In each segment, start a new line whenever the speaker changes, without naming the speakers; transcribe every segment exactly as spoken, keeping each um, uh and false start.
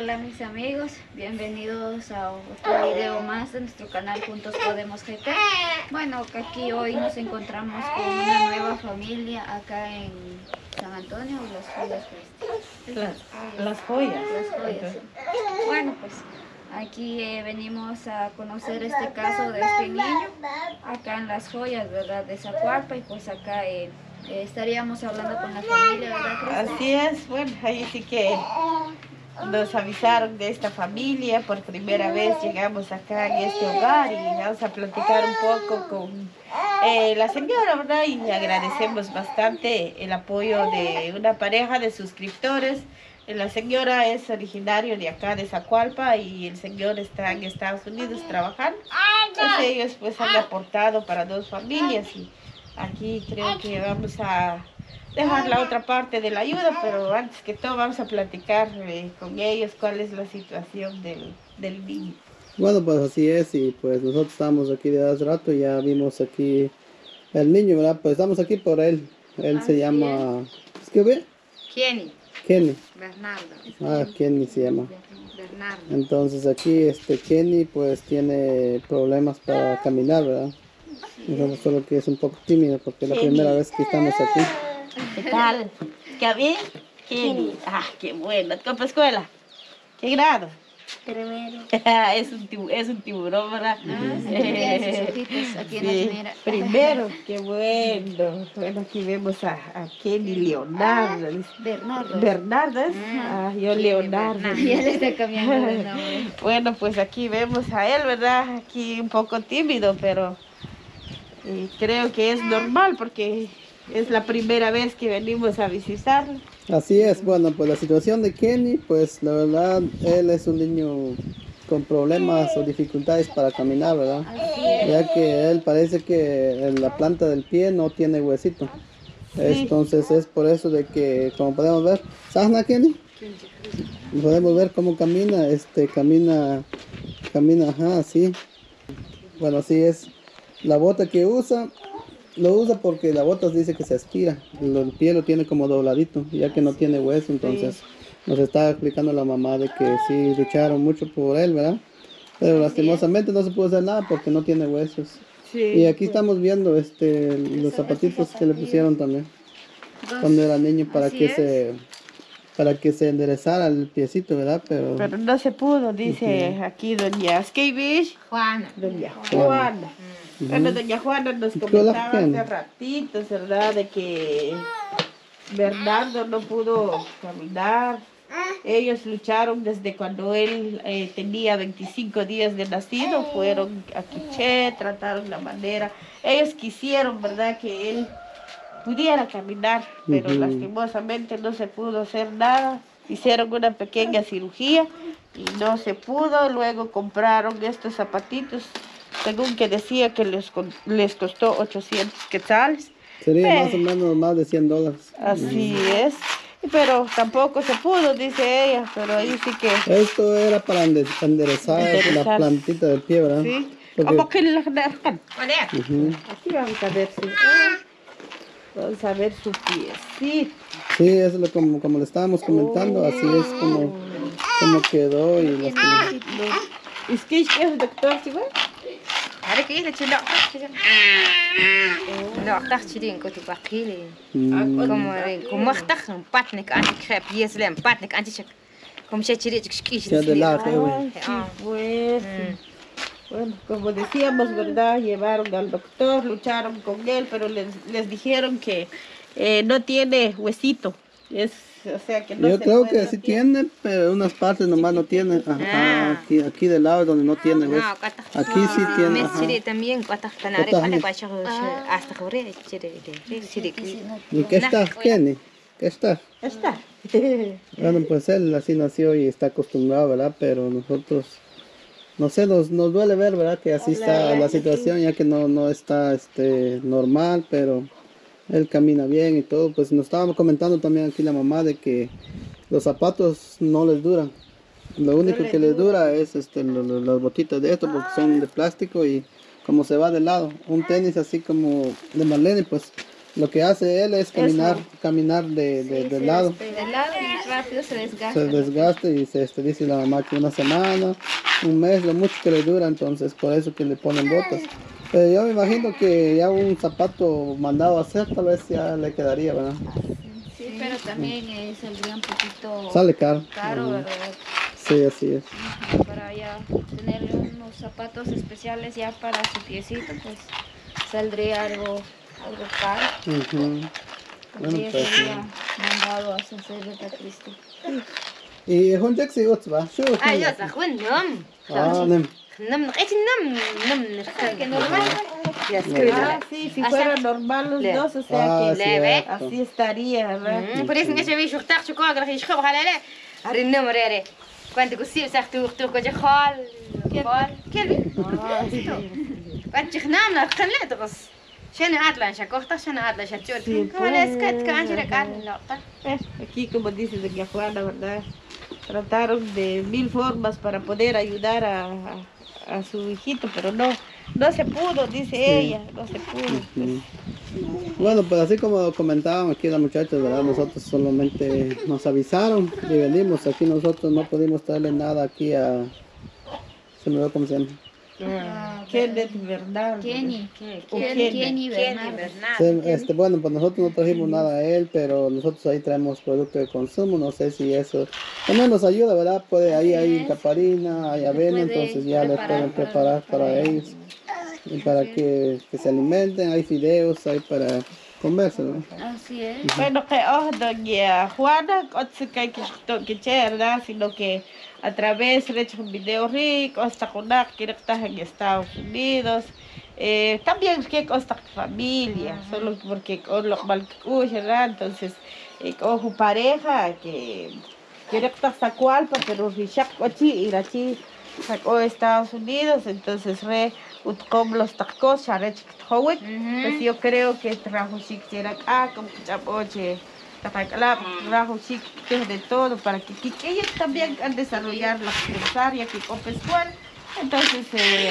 Hola mis amigos, bienvenidos a otro video más de nuestro canal Juntos Podemos G T. Bueno, aquí hoy nos encontramos con una nueva familia acá en San Antonio, Las Joyas. Pues.
Las, las joyas.
Las joyas. Bueno, pues aquí eh, venimos a conocer este caso de este niño, acá en Las Joyas, ¿verdad? De Zacualpa, y pues acá eh, eh, estaríamos hablando con la familia, ¿verdad, Cristian?
Así es, bueno, ahí sí que nos avisaron de esta familia, por primera vez llegamos acá en este hogar y vamos a platicar un poco con eh, la señora, ¿verdad? Y agradecemos bastante el apoyo de una pareja de suscriptores. La señora es originario de acá de Zacualpa y el señor está en Estados Unidos trabajando. Entonces ellos pues han aportado para dos familias y aquí creo que vamos a dejar la otra parte de la ayuda, pero antes que todo vamos a platicar eh, con ellos cuál es la situación del, del niño.
Bueno, pues así es, y pues nosotros estamos aquí de hace rato, ya vimos aquí el niño, ¿verdad? Pues estamos aquí por él, él
Así
se llama, ¿es que ve?
Kenny.
Kenny.
Bernardo.
Ah, Kenny se llama.
Bernardo.
Entonces aquí este Kenny pues tiene problemas para caminar, ¿verdad? Nosotros solo que es un poco tímido porque es la
Kenny.
primera vez que estamos aquí.
¿Qué tal? ¿Qué bien? Kenny. Ah, qué bueno. ¿Tú para escuela? ¿Qué grado?
Primero.
es, un tibu- es un tiburón, ¿verdad?
Ah, sí,
Eh,
sus ojitos, aquí
sí,
nos mira.
primero, qué bueno. Bueno, aquí vemos a, a Kenny Leonardo.
Bernardo.
¿Bernardo es?
Ajá.
Ah, yo Leonardo.
Ya le está cambiando el nombre.
Bueno, pues aquí vemos a él, ¿verdad? Aquí un poco tímido, pero eh, creo que es normal porque es la primera vez que venimos a visitarlo.
Así es, bueno, pues la situación de Kenny, pues la verdad, él es un niño con problemas o dificultades para caminar, ¿verdad?
Así es.
Ya que él parece que en la planta del pie no tiene huesito. Entonces es por eso de que, como podemos ver, ¿Sahna Kenny? Podemos ver cómo camina, este, camina, camina, ajá, así. Bueno, así es. La bota que usa, lo usa porque la bota dice que se estira. El, el pie lo tiene como dobladito, ya que no tiene hueso, entonces nos está explicando la mamá de que sí lucharon mucho por él, ¿verdad? Pero lastimosamente no se puede hacer nada porque no tiene huesos.
Sí.
Y aquí estamos viendo este los zapatitos que le pusieron también cuando era niño para
Así
que
es.
se para que se enderezara el piecito, ¿verdad? Pero,
Pero no se pudo, dice aquí doña Skeivish.
Juana.
Doña Juana. Bueno, doña Juana nos
¿Y qué
comentaba
la
hace ratitos, ¿verdad? De que Bernardo no pudo caminar. Ellos lucharon desde cuando él eh, tenía veinticinco días de nacido. Fueron a Quiché, trataron la manera. Ellos quisieron, ¿verdad? Que él pudiera caminar, pero
Ujú.
lastimosamente no se pudo hacer nada. Hicieron una pequeña cirugía y no se pudo. Luego compraron estos zapatitos, según que decía que les, con- les costó ochocientos quetzales.
sería
Pero-
más o menos más de cien dólares.
Así es, pero tampoco se pudo, dice ella, pero ahí sí que...
Esto era para ende- enderezar la
Enderezar.
plantita del pie, ¿verdad?
Sí,
Porque-
como que le dejan.
Ujú.
Aquí vamos a ver si... Vamos a ver su piecito.
Sí, eso es lo como, como le estábamos comentando, así es como, como quedó y las
¿Es que es doctor, sí, güey?
Ada ke la celok tak. No tak ciri ko tu pakili.
Mm,
Como como tak empat nek anti crep yes le empat nek anti cek. Como se ciri cek skis.
ya de lado, eh, güey.
Ay, qué bueno. Bueno, como decíamos, ¿verdad? Llevaron al doctor, lucharon con él, pero les, les dijeron que eh, no tiene huesito. Es, o sea, que no
Yo
se
creo
puede
que sí
hacer.
tiene, pero unas partes nomás no tiene. Ajá, aquí, aquí del lado donde no tiene, ¿ves?
No, kata.
Aquí sí tiene.
Me
Ajá.
ciri también kata tanare
Kata,
kale
ne.
kwa chak hasta correr ciri ciri.
¿Y qué está, Kenny? ¿Qué está?
Ya está.
Bueno, pues él así nació y está acostumbrado, ¿verdad? Pero nosotros, no sé, nos, nos duele ver, ¿verdad? Que así está la situación, ya que no, no está este, normal, pero él camina bien y todo. Pues nos estábamos comentando también aquí la mamá de que los zapatos no les duran. Lo único que les dura es este, lo- lo- las botitas de esto, porque son de plástico y como se va de lado. Un tenis así como de Marlene, pues Lo que hace él es caminar,
Eso.
caminar de, de,
Sí,
de
se
lado.
despega de lado y rápido se desgasta.
Se desgasta y se este, dice la mamá que una semana, un mes, lo mucho que le dura, entonces por eso que le ponen botas. Pero yo me imagino que ya un zapato mandado a hacer tal vez ya le quedaría, ¿verdad?
Sí, pero también eh, saldría un poquito
Sale caro.
caro,
Ujú.
¿verdad?
Sí, así es.
Ujú, para ya tenerle unos zapatos especiales ya para su piecito, pues saldría algo, algo caro.
Ujú. Bueno,
También
pues,
sería mandado a hacer, ¿verdad, Cristo?
Y es un jaxi va. Shu.
Ah, ya está, Juan, no.
Ah, nem.
No, no, es no, no,
Que normal.
Ya es
Bueno.
que
Ah, sí, si
Hasta-
fuera normal los
Le.
dos, o sea
Ah,
que
leve.
cierto.
así estaría, ¿verdad?
por eso نجي شو اختار شو كاغر هي شخب على لا هري النمر يا كنت كسيب ساختو اختو كجا خال خال كلبي كنت خنام لا خلنا تغص شنو عادلا شكوخت شنو عادلا شتشول ولا اسكت كان شرك عادلا نقطة
Eh, Aquí, como dice doña Juana, ¿verdad? Trataron de mil formas para poder ayudar a, a, a su hijito, pero no, no se pudo, dice
Sí.
ella, no se pudo. Pues.
Ujú. Bueno, pues así como comentaban aquí las muchachas, ¿verdad? Nosotros solamente nos avisaron y venimos. Aquí nosotros no pudimos traerle nada aquí a... Se me olvidó cómo se llama.
Ah,
Kenneth Bernardo.
Kenny.
O
Ken-
Kenny.
Kenny Bernardo.
Sí, este, bueno, pues nosotros no trajimos nada a él, pero nosotros ahí traemos producto de consumo. No sé si eso también nos ayuda, ¿verdad? Puede, ahí hay
es.
caparina, hay avena,
puede
entonces ya les
preparar
pueden
para-
preparar para,
para
ellos. Y para
Así es.
que, que se alimenten, hay fideos, hay para comerse, ¿no?
Así es.
Bueno, que oh, doña Juana, otse que que ¿verdad? Sino que a través de un video rico, hasta con que está en Estados Unidos, eh, también que costa familia, solo porque con lo mal que ¿verdad? Entonces, eh, con pareja que quiere estar sacualpa, pero Richard Cochi y Rachi sacó a Estados Unidos, entonces re utcom los tacos, charech howek, pues yo creo que trajo chic tiene acá, como que chapoche, trajo chic de todo para que, que, que ellos también han desarrollar la secretaria que copescual. Entonces, eh,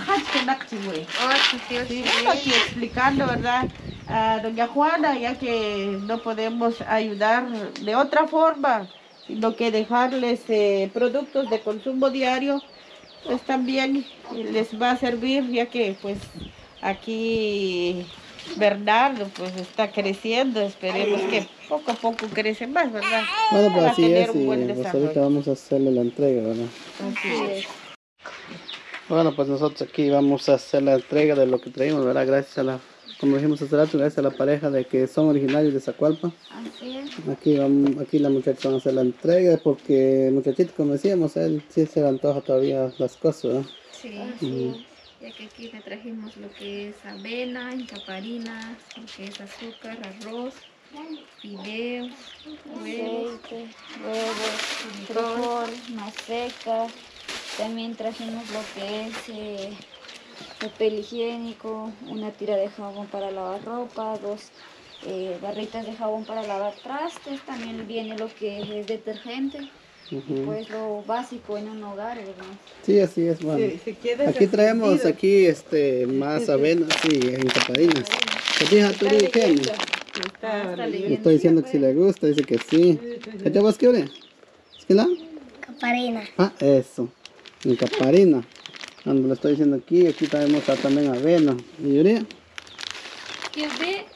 sí, bueno, aquí explicando, ¿verdad? A doña Juana, ya que no podemos ayudar de otra forma, sino que dejarles eh, productos de consumo diario, pues también les va a servir, ya que pues aquí Bernardo pues está creciendo, esperemos que poco a poco crece más, ¿verdad?
Bueno, pues
Para
así
tener
es,
un
y
buen
pues
desarrollo.
ahorita vamos a hacerle la entrega, ¿verdad?
Así es.
Bueno, pues nosotros aquí vamos a hacer la entrega de lo que traímos, ¿verdad? Gracias a la, como dijimos hace rato, gracias a la pareja de que son originarios de Zacualpa.
Así es.
Aquí, vamos, aquí la muchacha va a hacer la entrega porque muchachito, como decíamos, él sí se le antoja todavía las cosas, ¿verdad?
Sí.
Mm.
Ya que aquí le trajimos lo que es avena, encaparina, lo que es azúcar, arroz, fideos, huevos, huevos, frijol, maseca. También trajimos lo que es eh, papel higiénico, una tira de jabón para lavar ropa, dos eh, barritas de jabón para lavar trastes. También viene lo que es detergente.
Ujú.
Pues lo básico en un hogar, ¿verdad?
Sí, así es, bueno.
Sí, se queda
Aquí traemos
resentido.
aquí este más avena, sí, encaparinas. ¿Qué dice tu
Está
Kenny?
leyendo. Está
Está
Le
leyendo.
estoy diciendo que si le gusta, dice que sí. ¿Qué te vas a querer? ¿Es que la?
Caparina.
Ah, eso. Encaparina. Cuando le estoy diciendo aquí, aquí traemos también avena. ¿Y Yuri?
¿Qué ve?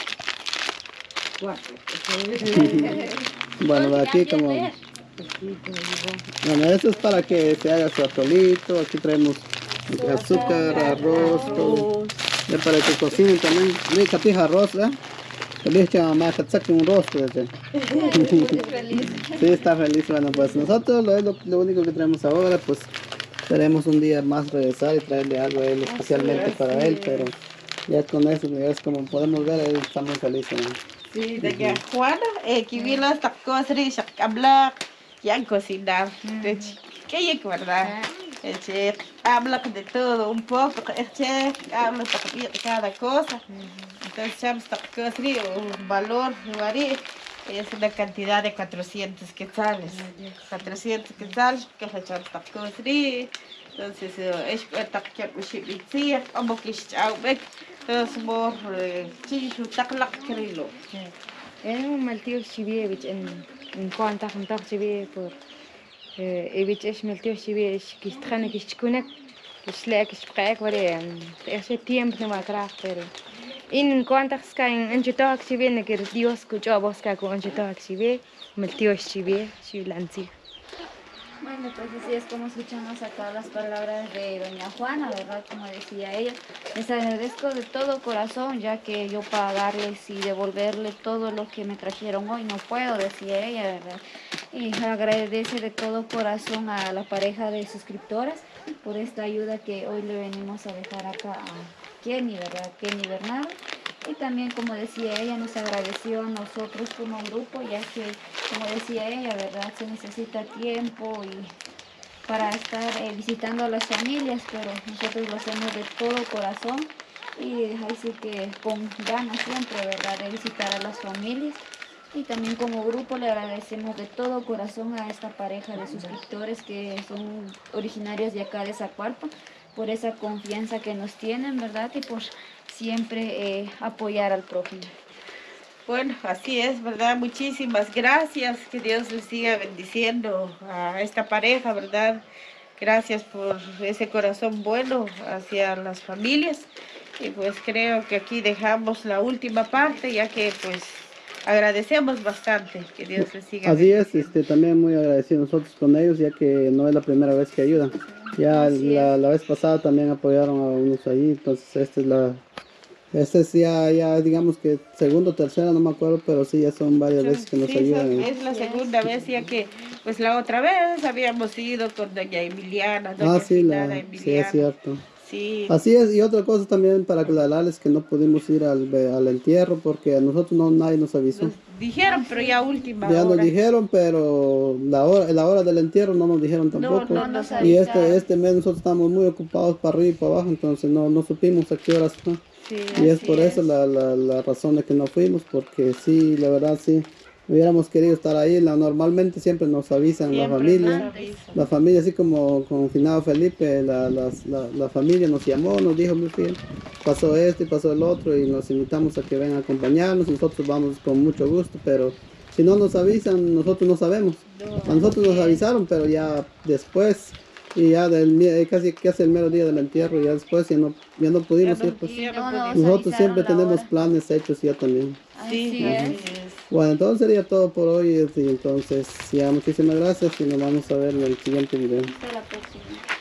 Bueno, aquí como... Bueno, eso es para que se haga su atolito. Aquí traemos azúcar, arroz, todo. Ya para que cocinen también. Mira, catija arroz, ¿eh? Le echa mamá que saque un rostro. ¿Sí?
Feliz.
Sí, está feliz. Bueno, pues nosotros lo, es lo, lo único que traemos ahora, pues esperemos un día más regresar y traerle algo a él especialmente para él, pero ya con eso, ya es como podemos ver, él está muy feliz, ¿no?
Sí, doña Juana, eh, que viene las tacos, risas, habla, ya cocinar. ¿Qué es verdad? Eche, habla de todo un poco, eche, habla de cada cosa. Entonces, ya está un valor, varía. Es una cantidad de cuatrocientos quetzales. cuatrocientos quetzales, que es la chanta cosri. Entonces, es que está aquí a Cuchipitzia, como que es Chaubec. Entonces, por Chishu, Taclac, Crilo.
أنا ملتيو شبيه بيج إن إن كون تاخم تاخ شبيه بور إيه بيج إيش ملتيو شبيه إيش كيش تخنك كيش تكونك كيش لا كيش بقاك ولا إيش تيم بنما كراك تري إن كون تاخ سكاين أنت تاخ شبيه نكر ديوس كوجا بوس كاكو أنت تاخ شبيه ملتيو شبيه شو لانتي.
Bueno, pues así es como escuchamos acá las palabras de doña Juana, ¿verdad? Como decía ella, les agradezco de todo corazón, ya que yo pagarles y devolverles todo lo que me trajeron hoy no puedo, decía ella, ¿verdad? Y agradece de todo corazón a la pareja de suscriptoras por esta ayuda que hoy le venimos a dejar acá a Kenny, ¿verdad? Kenny Bernardo. Y también, como decía ella, nos agradeció a nosotros como grupo, ya que, como decía ella, ¿verdad? Se necesita tiempo y para estar eh, visitando a las familias, pero nosotros lo hacemos de todo corazón y así que con ganas siempre, ¿verdad? De visitar a las familias. Y también como grupo le agradecemos de todo corazón a esta pareja de suscriptores que son originarios de acá de Zacualpa, por esa confianza que nos tienen, ¿verdad? Y por siempre eh, apoyar al prójimo.
Bueno, así es, ¿verdad? Muchísimas gracias, que Dios les siga bendiciendo a esta pareja, ¿verdad? Gracias por ese corazón bueno hacia las familias. Y pues creo que aquí dejamos la última parte, ya que pues agradecemos bastante, que Dios les siga
Así es,
bendiciendo.
este, también muy agradecidos nosotros con ellos, ya que no es la primera vez que ayudan. Ya la, la vez pasada también apoyaron a unos ahí, entonces esta es la... Este es ya, ya, digamos que segundo o tercera, no me acuerdo, pero sí, ya son varias veces que nos
Sí,
ayudan.
son- es la segunda vez, ya que pues la otra vez habíamos ido con doña Emiliana, doña
Ah, sí,
Finada
la, sí,
Emiliana.
es cierto.
Sí.
Así es, y otra cosa también para aclararles que no pudimos ir al, al entierro porque a nosotros no, nadie nos avisó.
Nos dijeron, pero ya última
Ya nos
hora.
dijeron, pero la hora, la hora del entierro no nos dijeron
No,
tampoco.
no nos
Y
avisaron.
este, este mes nosotros estamos muy ocupados para arriba y para abajo, entonces no, no supimos a qué horas fue.
Sí,
Y es
así
por eso
es.
la, la, la razón de que no fuimos, porque sí, la verdad sí, hubiéramos querido estar ahí. La, normalmente siempre nos avisan
Siempre
la familia.
nos avisan.
La familia, así como con finado Felipe, la, las- la, la familia nos llamó, nos dijo, muy bien, pasó esto y pasó el otro y nos invitamos a que vengan a acompañarnos. Nosotros vamos con mucho gusto, pero si no nos avisan, nosotros no sabemos. A nosotros nos avisaron, pero ya después, y ya del, mi- casi, casi el mero día del entierro, ya después ya no, ya no pudimos
Ya no
ir. Pues.
Y
Ya
no
no
nos
Nosotros
avisaron
siempre
la
tenemos
hora.
planes hechos ya también.
Así
Sí,
es.
así es.
Bueno, entonces sería todo por hoy. Y entonces, ya muchísimas gracias y nos vamos a ver en el siguiente video.
Hasta la próxima.